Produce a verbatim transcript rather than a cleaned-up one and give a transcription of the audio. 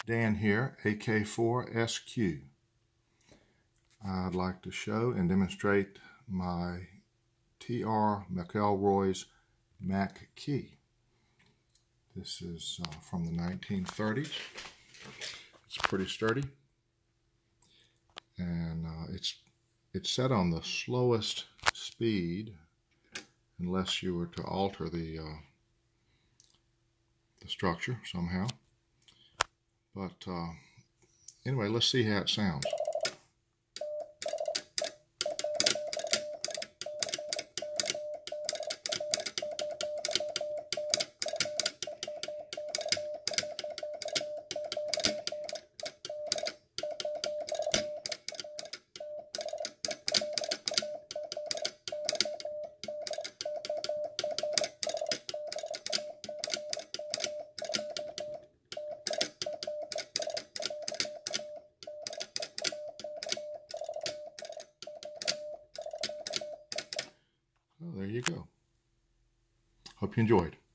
Dan here, A K four S Q. I'd like to show and demonstrate my T R McElroy's Mac Key. This is uh, from the nineteen thirties. It's pretty sturdy, and uh, it's it's set on the slowest speed unless you were to alter the uh, the structure somehow. But uh, anyway, let's see how it sounds. Well, there you go. Hope you enjoyed.